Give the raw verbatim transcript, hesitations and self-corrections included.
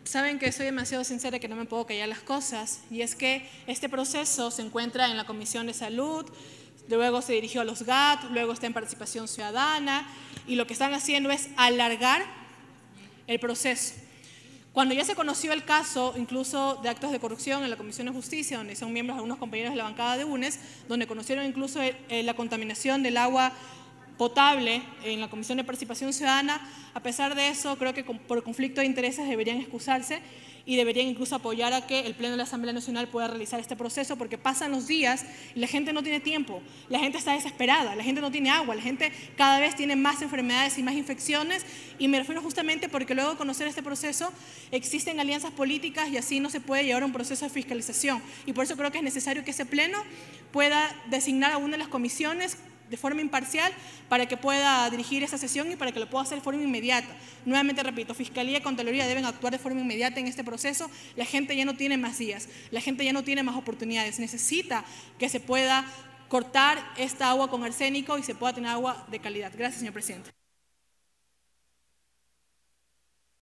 saben que soy demasiado sincera, que no me puedo callar las cosas, y es que este proceso se encuentra en la Comisión de Salud, luego se dirigió a los G A T, luego está en Participación Ciudadana, y lo que están haciendo es alargar el proceso. Cuando ya se conoció el caso, incluso de actos de corrupción en la Comisión de Justicia, donde son miembros algunos compañeros de la bancada de U N E S, donde conocieron incluso eh, la contaminación del agua potable en la Comisión de Participación Ciudadana, a pesar de eso, creo que por conflicto de intereses deberían excusarse y deberían incluso apoyar a que el Pleno de la Asamblea Nacional pueda realizar este proceso, porque pasan los días y la gente no tiene tiempo, la gente está desesperada, la gente no tiene agua, la gente cada vez tiene más enfermedades y más infecciones, y me refiero justamente porque luego de conocer este proceso existen alianzas políticas y así no se puede llevar a un proceso de fiscalización, y por eso creo que es necesario que ese Pleno pueda designar a una de las comisiones de forma imparcial para que pueda dirigir esa sesión y para que lo pueda hacer de forma inmediata. Nuevamente repito, Fiscalía y Contraloría deben actuar de forma inmediata en este proceso. La gente ya no tiene más días, la gente ya no tiene más oportunidades. Necesita que se pueda cortar esta agua con arsénico y se pueda tener agua de calidad. Gracias, señor presidente.